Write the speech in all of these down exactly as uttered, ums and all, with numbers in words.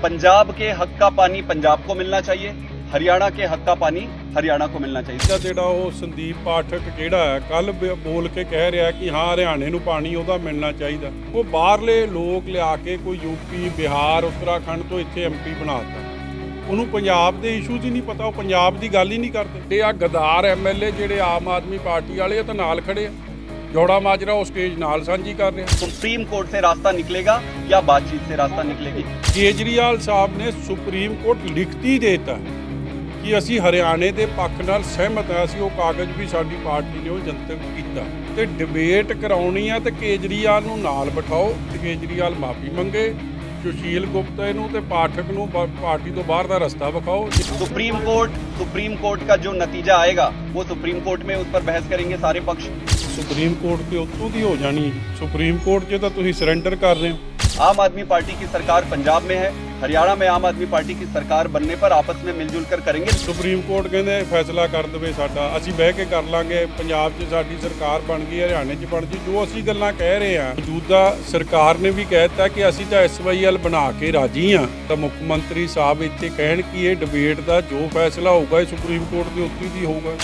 पंजाब के हक का पानी पंजाब को मिलना चाहिए, हरियाणा के हक का पानी हरियाणा को मिलना चाहिए। ਜਿਹੜਾ ਉਹ ਸੰਦੀਪ ਪਾਠਕ ਜਿਹੜਾ ਹੈ ਕੱਲ ਬੋਲ ਕੇ ਕਹਿ ਰਿਹਾ ਕਿ ਹਾਂ ਹਰਿਆਣੇ ਨੂੰ ਪਾਣੀ ਉਹਦਾ ਮਿਲਣਾ ਚਾਹੀਦਾ। ਉਹ ਬਾਹਰਲੇ ਲੋਕ ਲਿਆ ਕੇ ਕੋਈ ਯੂਪੀ ਬਿਹਾਰ ਉੱਤਰਾਖੰਡ ਤੋਂ ਇੱਥੇ ਐਮਪੀ ਬਣਾਤਾ। ਉਹਨੂੰ ਪੰਜਾਬ ਦੇ ਇਸ਼ੂਜ਼ ਹੀ ਨਹੀਂ ਪਤਾ, ਉਹ ਪੰਜਾਬ ਦੀ ਗੱਲ ਹੀ ਨਹੀਂ ਕਰਦੇ। ਤੇ ਆ ਗਦਾਰ ਐਮਐਲਏ ਜਿਹੜੇ ਆਮ ਆਦਮੀ ਪਾਰਟੀ ਵਾਲੇ ਆ ਤਾਂ ਨਾਲ ਖੜੇ ਆ। ਜੋੜਾ ਮਾਜਰਾ ਉਹ ਸਟੇਜ ਨਾਲ ਸਾਂਝੀ ਕਰ ਰਿਹਾ। सुप्रीम कोर्ट से रास्ता निकलेगा या बातचीत से रास्ता निकलेगी? केजरीवाल साहब ने सुप्रीम कोर्ट लिखती देता कि ਅਸੀਂ ਹਰਿਆਣੇ ਦੇ ਪੱਖ ਨਾਲ ਸਹਿਮਤ ਹਾਂ। ਅਸੀਂ ਉਹ ਕਾਗਜ਼ ਵੀ ਸਾਡੀ ਪਾਰਟੀ ਨੇ ਉਹ ਜਨਤਕ ਕੀਤਾ ਤੇ ਡਿਬੇਟ ਕਰਾਉਣੀ ਆ ਤੇ ਕੇਜਰੀਵਾਲ ਨੂੰ ਨਾਲ ਬਿਠਾਓ ਤੇ ਕੇਜਰੀਵਾਲ ਮਾਫੀ ਮੰਗੇ। सुशील गुप्ता नूं ते पाठक नूं पार्टी तो बाहर का रास्ता विखाओ। सुप्रीम कोर्ट सुप्रीम कोर्ट का जो नतीजा आएगा वो सुप्रीम कोर्ट में उस पर बहस करेंगे सारे पक्ष। सुप्रीम कोर्ट के उत्तों की हो जानी। सुप्रीम कोर्ट च तां तुसीं सरेंडर कर रहे हो। आम आदमी पार्टी की सरकार पंजाब में है, हरियाणा में आम आदमी पार्टी की सरकार बनने पर आपस में मिलजुल कर करेंगे। सुप्रीम कोर्ट कहते फैसला कर दे साडा, असीं बह के कर लांगे। पंजाब च साडी सरकार बन गई, हरियाणे च बन गई। जो असीं गल्लां कह रहे हैं, मौजूदा सरकार ने भी कह दिता कि असीं तां एस वाई एल बना के राजी हाँ। तो मुख मंत्री साहब इत्थे कहण कि ये डिबेट का जो फैसला होगा सुप्रीम कोर्ट के उत्ते ही होगा।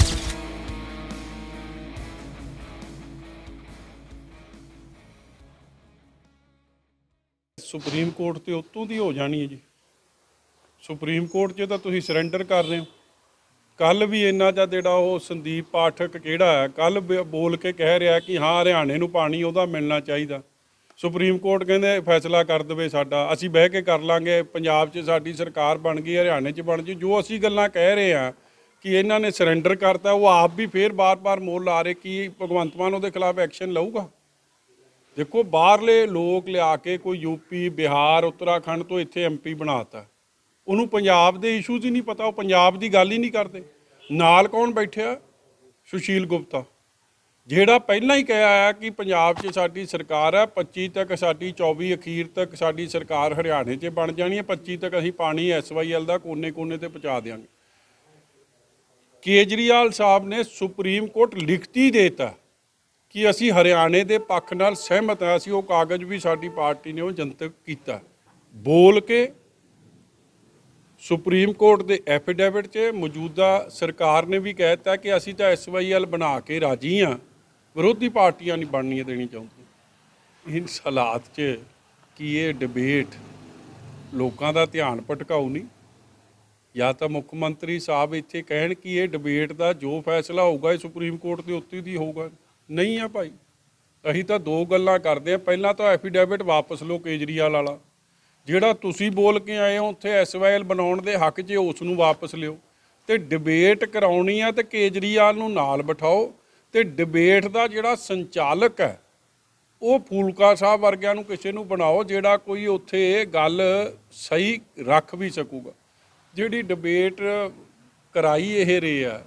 सुप्रीम कोर्ट ते उत्तों की हो जानी है जी। सुप्रीम कोर्ट च तां तुसीं सरेंडर कर रहे हो। कल भी इन्ना दा जिहड़ा वो संदीप पाठक किहड़ा है कल बोल के कह रहा कि हाँ हरियाणे नूं पानी उहदा मिलना चाहिए। सुप्रीम कोर्ट कहते फैसला कर दे साडा, असीं बह के कर लांगे। पंजाब च साडी सरकार बन गई, हरियाणे च बन गई। जो असीं गल्लां कह रहे हैं कि इन्हां ने सरेंडर करता, वो आप भी फिर बार बार मोल ला रहे कि भगवंत मान उहदे खिलाफ एक्शन लऊगा। देखो बाहरले लोग लिया के कोई यूपी बिहार उत्तराखंड तो इत्थे एमपी बनाता। उन्होंने पंजाब के इशूज़ ही नहीं पता, वो पंजाब की गल ही नहीं करते। नाल कौन बैठा? सुशील गुप्ता, जिहड़ा पहला ही कहा है कि पंजाब च साडी सरकार है, पच्ची तक साडी चौबी अखीर तक साडी सरकार हरियाणे च बन जानी है। पच्ची तक असीं पानी एस वाई एल का कोने कोने ते पहुँचा देंगे। केजरीवाल साहब ने सुप्रीम कोर्ट लिखती देता कि असी हरियाणे के पक्ष नाल सहमत हैं। असी वो कागज़ भी साडी पार्टी ने वो जनतक किया। बोल के सुप्रीम कोर्ट के एफिडेविट च मौजूदा सरकार ने भी कह दिता कि असी तो एस वाई एल बना के राजी हाँ। विरोधी पार्टियां नहीं बननी देनी चाहती। इन हालात च कि ये डिबेट लोगों का ध्यान भटकाऊ नहीं, या तो मुख मंत्री साहब इत्थे कहण कि ये डिबेट का जो फैसला होगा सुप्रीम कोर्ट के उत्ते ही होगा। नहीं है भाई, असीं तां दो गल्लां करदे हां। पहला तो एफिडेविट वापस लो केजरीवाल वाला, जिहड़ा तुसीं बोल के आए हो उत्थे एस वाई एल बनाउण दे हक 'च उस नूं वापस लिओ ते डिबेट कराउणी आ ते केजरीवाल नूं नाल बिठाओ ते डिबेट दा जिहड़ा संचालक है वो फूलका साहब वर्गिਆਂ ਨੂੰ ਕਿਸੇ ਨੂੰ बनाओ जिहड़ा कोई उत्थे गल सही रख भी सकूगा। जिहड़ी डिबेट कराई ये रहे आ,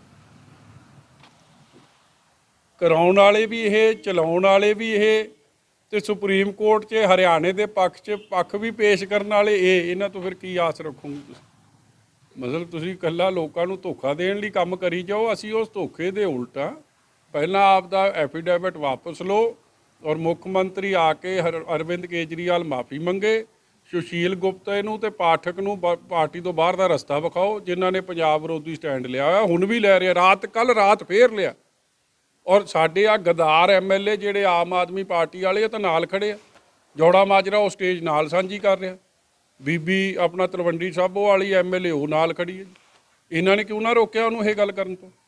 कराउण वाले भी ये, चलाउण वाले भी ये ते सुप्रीम कोर्ट च हरियाणे के पक्ष च पक्ष भी पेश करने वाले ये, इन्हां तो फिर की आस रखोगे तुसीं? मतलब तुसीं कल्ला लोकां नूं धोखा देण लई काम करी जाओ। असीं उस धोखे दे उल्टा पहला आपदा एफिडेविट वापस लो और मुख मंत्री आके अरविंद केजरीवाल माफ़ी मंगे। सुशील गुप्ता नूं ते पाठक नूं पार्टी तो बाहर का रास्ता विखाओ, जिन्हां ने पंजाब विरोधी स्टैंड लिया होया, हुण भी लै रहे। रात कल रात फिर लिया। और साडे आ गदार एम एल ए जिहड़े आम आदमी पार्टी वाले तो नाल खड़े आ। जौड़ा माजरा वो स्टेज नाल साझी कर रहा। बीबी अपना तलवंडी साबो वाली एम एल ए वो नाल खड़ी है। इन्हां ने क्यों ना रोकिया उन्होंने ये गल करन तो?